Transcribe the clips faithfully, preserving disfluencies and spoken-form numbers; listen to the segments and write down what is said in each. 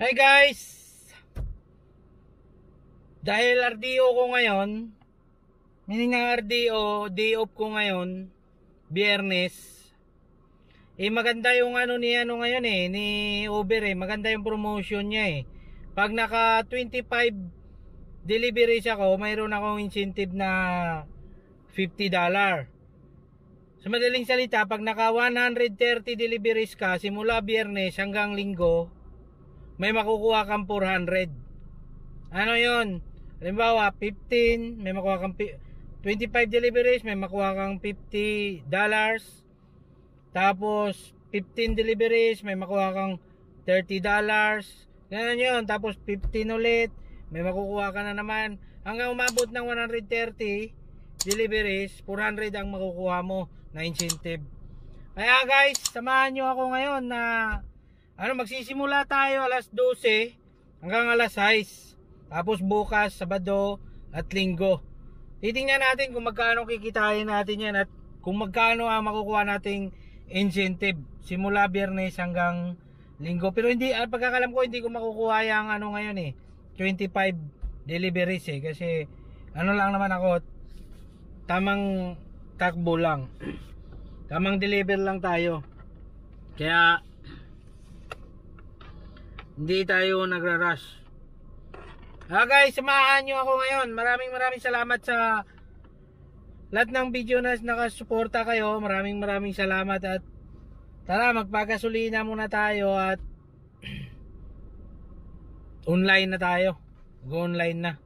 Hi guys! Dahil R D O ko ngayon, meaning ng R D O, day off ko ngayon, Biyernes. Eh maganda yung ano ni ano ngayon eh, ni Uber eh, maganda yung promotion niya eh. Pag naka twenty-five deliveries ako, mayroon akong incentive na fifty dollars. Sa madaling salita, pag naka one hundred thirty deliveries ka, simula Biyernes hanggang Linggo, may makukuha kang four hundred. Ano yun? Halimbawa, fifteen, may makuha kang twenty-five deliveries, may makuha kang fifty dollars. Tapos, fifteen deliveries, may makuha kang thirty dollars. Ganun yun. Tapos, fifteen ulit, may makukuha ka na naman. Hanggang umabot ng one hundred thirty deliveries, four hundred ang makukuha mo na incentive. Kaya guys, samahan nyo ako ngayon na ano, magsisimula tayo alas dose hanggang alas sais. Tapos bukas, Sabado at Linggo. Titingnan natin kung magkano kikitain natin yan at kung magkano ang makukuha nating incentive simula Biyernes hanggang Linggo. Pero hindi, ah, pagkakalam ko hindi ko makukuha yung ano ngayon eh, twenty-five deliveries eh. Kasi ano lang naman ako, tamang takbo lang. Tamang deliver lang tayo. Kaya hindi tayo nagra-rush. Ah guys, samahan nyo ako ngayon. Maraming maraming salamat sa lahat ng video na nakasuporta kayo. Maraming maraming salamat at tara, magpagasolina muna tayo at online na tayo. Go online na.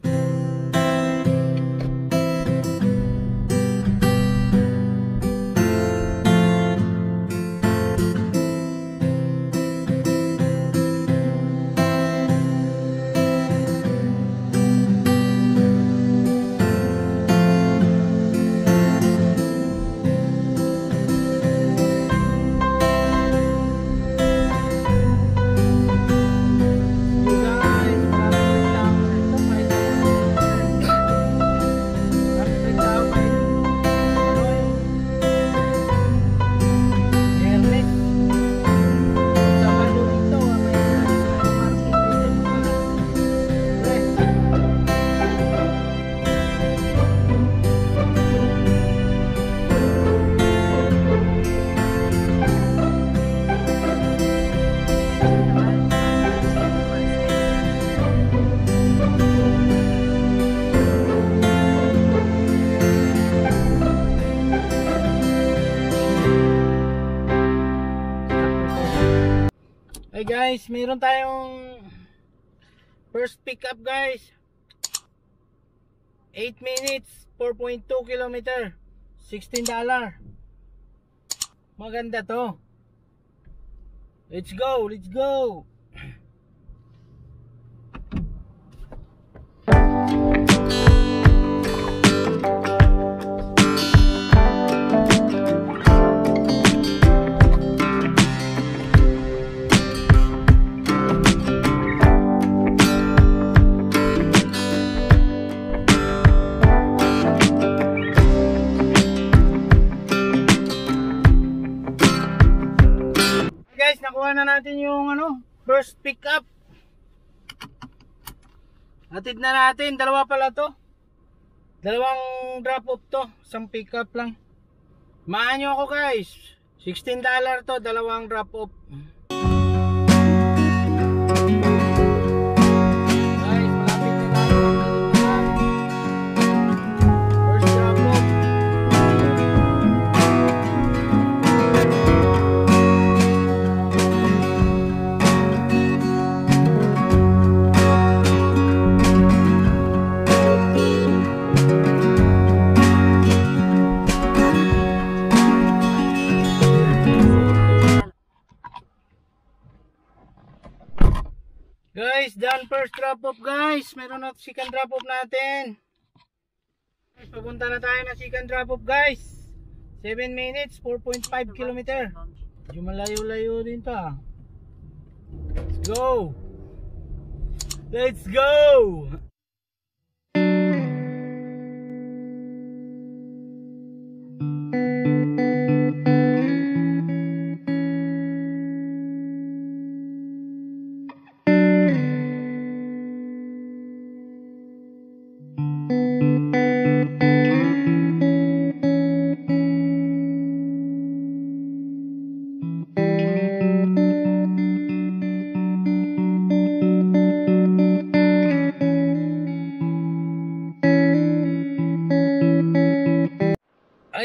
Hey guys, mayroon tayong first pick up guys. eight minutes, four point two kilometer, sixteen dollars. Maganda to. Let's go, let's go. Guys, nakuha na natin yung ano, first pick up. Hatid na natin, dalawa pala to. Dalawang drop off to, isang pick up lang. Mahan nyo ako guys. sixteen dollars to, dalawang drop off. Guys, done first drop off guys. Meron na second drop off natin. Guys, papunta na tayo na second drop off guys. seven minutes, four point five kilometer. Medyo malayo-layo din to ah. Let's go. Let's go.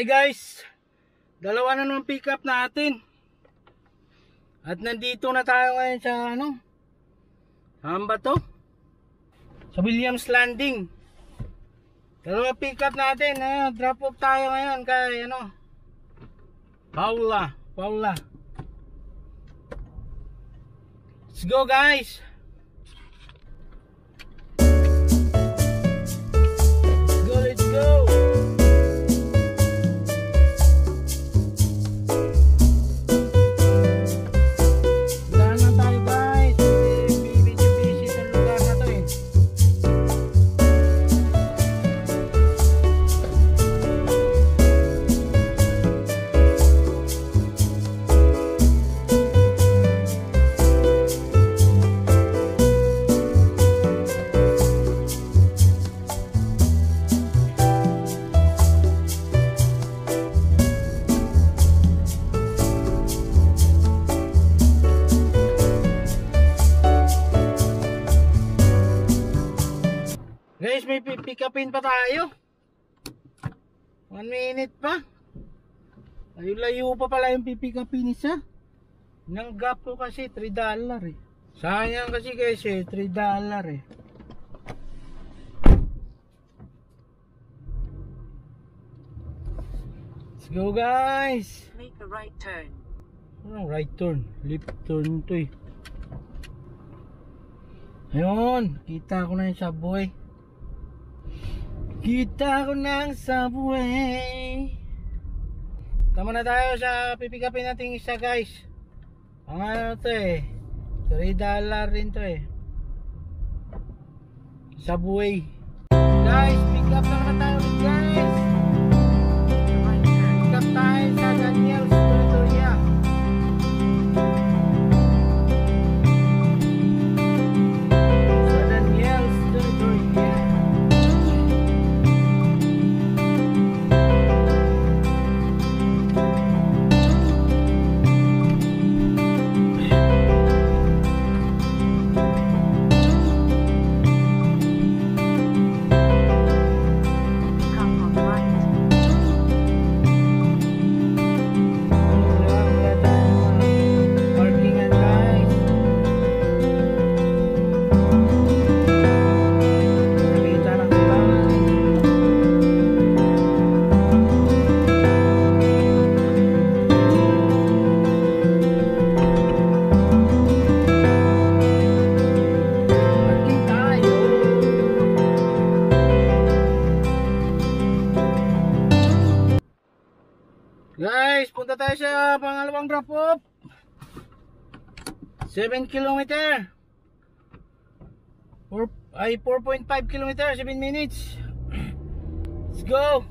Hi guys, dalawa na naman pick up natin. At nandito na tayo ngayon sa ano? Saan ba to? Sa Williams Landing. Dalawa pick up natin. Ayun, drop off tayo ngayon kay ano? Paula, Paula. Let's go guys. Let's go, let's go. Guys, may pick upin pa tayo. One minute pa. Layo-layo pa pala yung pick upin isa. Nang gap ko kasi three dollar eh. Sayang kasi guys eh, three dollar eh. Let's go guys. Make a right turn. Oh, right turn. Left turn to eh. Ayun, kita ko na yung subway. Kita ko ng subway. Tama na tayo sa pipikapin natin isa guys. Ang ano to eh, three dollar rin to eh. Subway. Guys, pick up na naman tayo guys. Pick up tayo sa Daniel's Territoria. Sa Daniel's Territoria. Guys, punta tayo sa pangalawang drop off. seven kilometer. four, ay four point five kilometer, seven minutes. Let's go.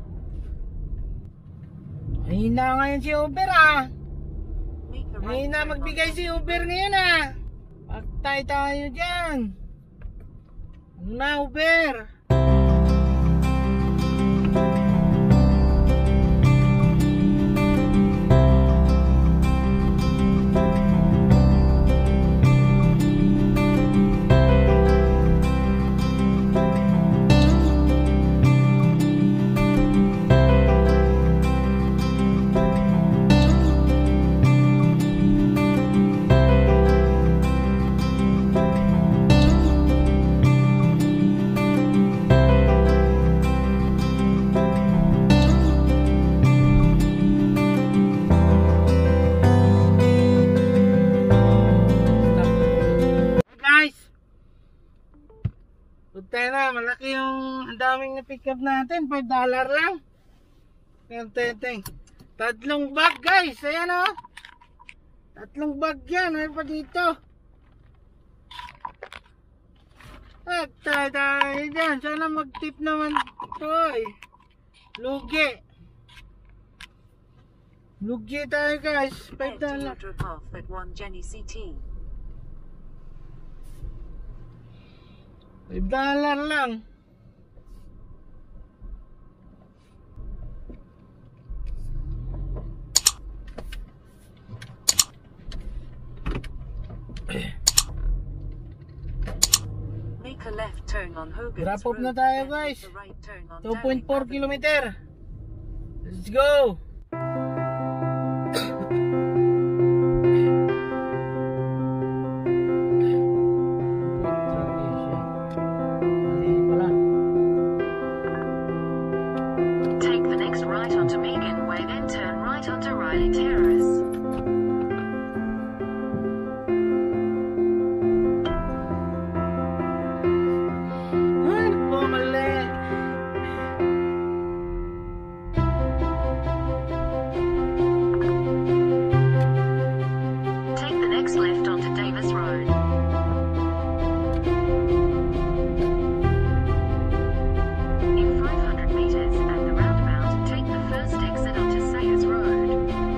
Ay na ngayon si Uber ah. Ay na magbigay si Uber ngayon ah. Pagtay tayo dyan. Ano na Uber? Tayo na, malaki yung daming na pick up natin, five dollar lang. Ayan, tete. Tatlong bag guys, ayan o. Tatlong bag yan, meron pa dito. At tayo tayo dyan, sana mag-tip naman ito eh. Lugi. Lugi tayo guys, five dollar. five dollar lang. Make a left turn on Hogan's Drop off Road, na tayo then guys. make a right turn on two point four Darling kilometer. Let's go! Take the next right onto Megan Way, then turn right onto Riley Terrace. Take the next left onto Davis Road. In five hundred meters at the roundabout, take the first exit onto Sayers Road.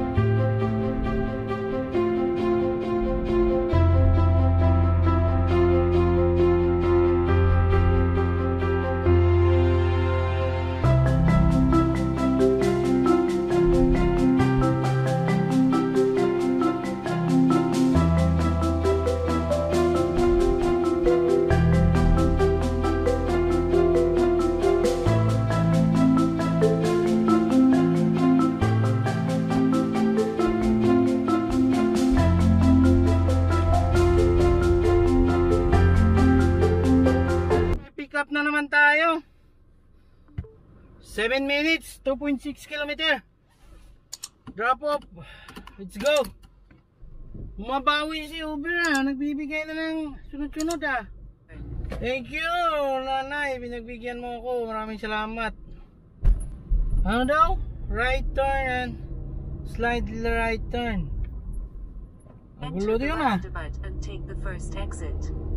Pick up na naman tayo. seven minutes, two point six kilometer. Drop off. Let's go. Umabawi si Uber ah. Nagbibigay na ng sunod-sunod ah. Thank you, nanay. Pinagbigyan mo ako. Maraming salamat. Ano daw? Right turn and slide right turn. Ang gulo Enter the yun ah. roundabout and take the first exit.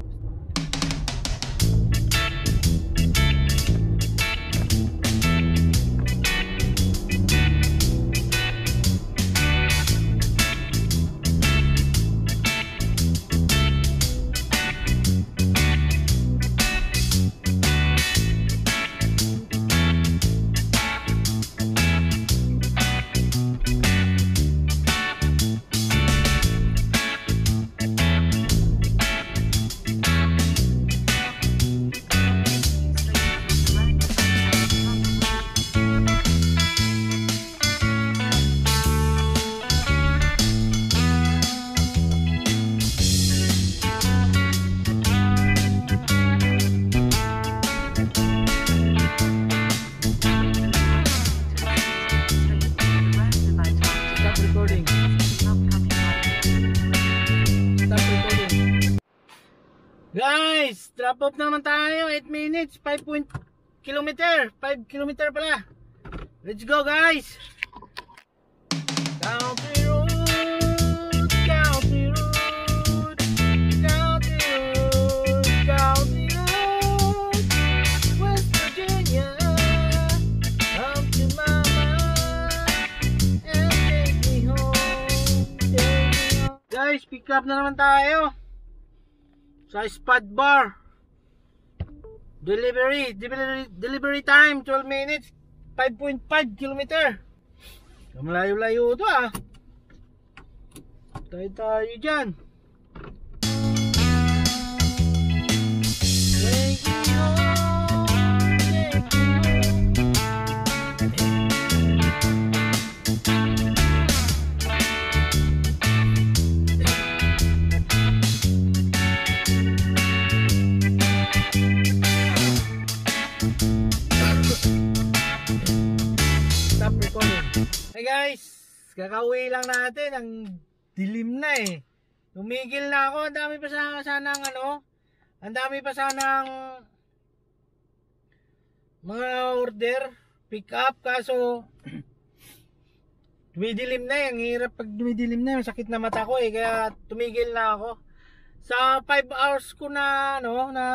Stop recording. Stop recording. Guys, drop off na naman tayo. eight minutes, five point kilometer. five kilometer pala. Let's go guys. Country road, country road, country road, country road, West Virginia, come to mama and take me home, take me home. Guys, pick up na naman tayo sa Spot Bar. Delivery, delivery, delivery time twelve minutes, five point five kilometer. Malayo-layo ito ah. Tayo tayo dyan. Take me home, take me Stop recording. Hey guys, kakauwi lang natin. Ang dilim na eh. Tumigil na ako. Ang dami pa sana, sanang ano. Ang dami pa sanang mga order, pick up. Kaso dumidilim na eh. Ang hirap pag dumidilim na. Sakit na mata ko eh. Kaya tumigil na ako. Sa five hours ko na ano, na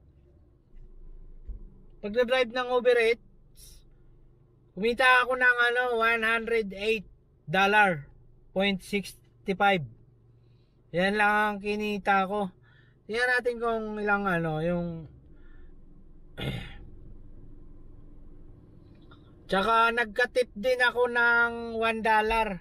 pagdadrive ng Uber Eats, kumita ako ng ano, one hundred eight dollars and sixty-five. Yan lang ang kinita ko. Tingnan natin kung ilang ano, yung tsaka nagka-tip din ako ng one dollar.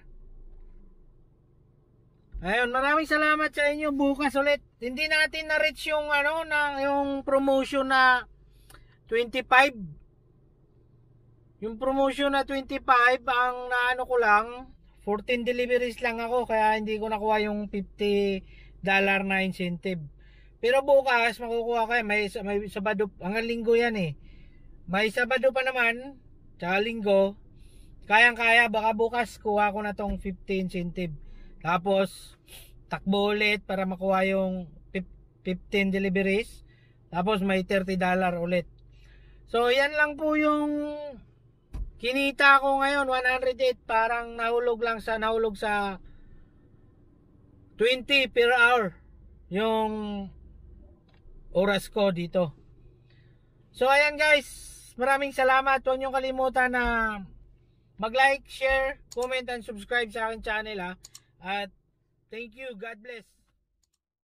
Ayun, maraming salamat sa inyo. Bukas ulit. Hindi natin na-reach yung ano, ng yung promotion na twenty-five. Yung promotion na twenty-five, ang naano ko lang, fourteen deliveries lang ako, kaya hindi ko nakuha yung fifty dollar na incentive. Pero bukas makukuha ko yan, may, may Sabado, hanggang linggo yan eh. May Sabado pa naman, tsaka linggo. Kayang kaya, baka bukas kuha ko na tong fifty incentive. Tapos takbo ulit para makuha yung fifteen deliveries. Tapos may thirty dollar ulit. So yan lang po yung kinita ko ngayon, one hundred eight. Parang nahulog lang sa nahulog sa twenty per hour yung oras ko dito. So ayan guys, maraming salamat. Huwag niyong kalimutan na mag-like, share, comment and subscribe sa aking channel ha. At thank you, God bless.